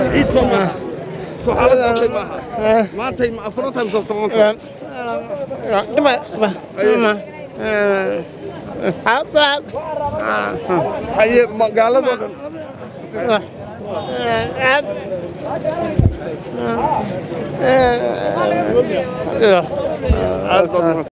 عيد سماها سحالة ما أنت ما أفرطها بسطون هي مقالة